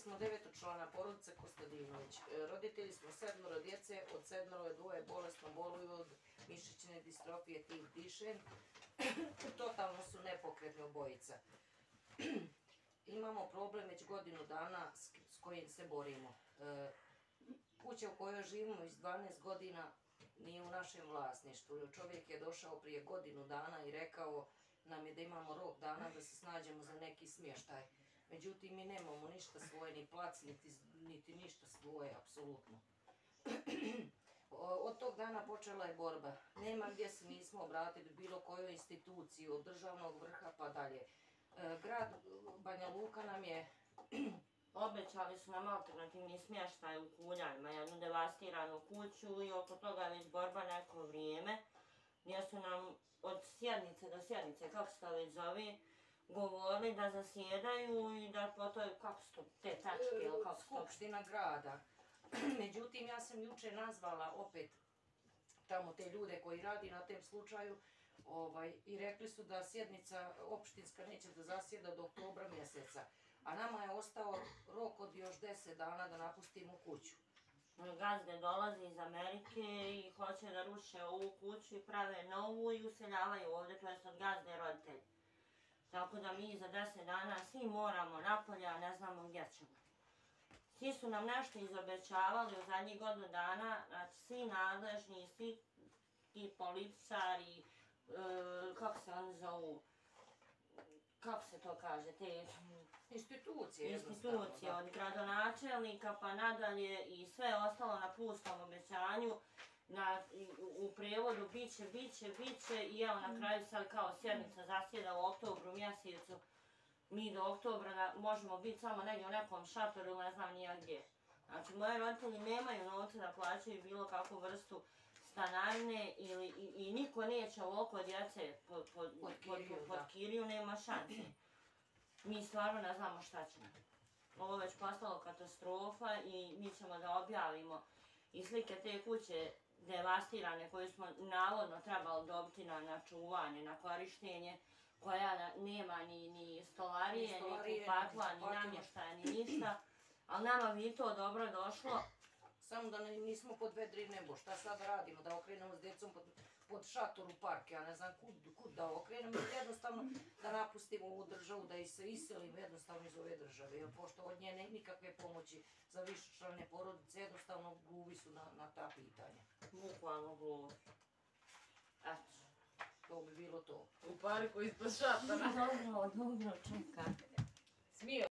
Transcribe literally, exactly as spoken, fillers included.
smo devetočlana porodica Kostadinović. Roditelji smo sedmoro djece, od sedmoro dvoje bolesno boluju od mišićne distrofije tih dišen. Totalno su nepokretni obojica. Imamo problem već godinu dana s kojim se borimo. Kuća u kojoj živimo iz dvanaest godina nije u našem vlasništvu. Čovjek je došao prije godinu dana i rekao nam je da imamo rok dana da se snađemo za neki smještaj. Međutim, mi nemamo ništa svoje, ni plac, niti, niti ništa svoje, apsolutno. Od tog dana počela je borba. Nema gdje se nismo obratili bilo kojoj instituciji, od državnog vrha pa dalje. Grad Banja Luka nam je... Obećali su nam alternativni smještaj u Kuljanima, jednu devastiranu kuću i oko toga je već borba neko vrijeme, gdje su nam od sjednice do sjednice, kako se to već zove, govorili da zasjedaju i da po toj, kako su to, te tačke ili kako su to... Skupština grada. Međutim, ja sam juče nazvala opet tamo te ljude koji radi na tem slučaju i rekli su da sjednica opštinska neće da zasjeda do oktobra mjeseca. A nama je ostao rok od još deset dana da napustimo kuću. Gazde dolaze iz Amerike i hoće da ruše ovu kuću i prave novu i useljavaju ovdje, to jest od gazde roditelji. Tako da mi za deset dana svi moramo napolje, a ne znamo gdje ćemo. Svi su nam nešto izobećavali u zadnjih godinu dana, znači svi nadležni, svi ti političari, kako se oni zovu, kako se to kaže, te institucije, institucije od gradonačelnika pa nadalje i sve ostalo na pustom obećanju, u prijevodu biće, biće, biće i evo na kraju sad kao sjednica zasjeda u oktobru mjesecu. Mi do oktobra možemo biti samo negdje u nekom šatoru ili ne znam nija gdje. Znači, moji roditelji nemaju novca da plaćaju bilo kakvu vrstu stanarine i niko neće ovoliko djece pod kiriju, nema šanse. Mi stvarno ne znamo šta ćemo. Ovo je već postalo katastrofa i mi ćemo da objavimo i slike te kuće devastirane koje smo navodno trebali dobiti na čuvanje, na korištenje, koja nema ni stolarije, ni kupatla, ni namještaja, ni ništa. Ali nama bi to dobro došlo. Samo da nismo pod vedri nebo, šta sad radimo, da okrenemo s djecom pod šator u park, ja ne znam kud da okrenemo, jednostavno da napustimo ovu državu, da ih se iselimo jednostavno iz ove države, jer pošto od nje nikakve pomoći za višečlane porodice, jednostavno gluvi su na ta pitanja. Bukvalno gluvi. Eto. To bi bilo to. U parku ispod šatora. Dobro, dobro, čekaj. Smio.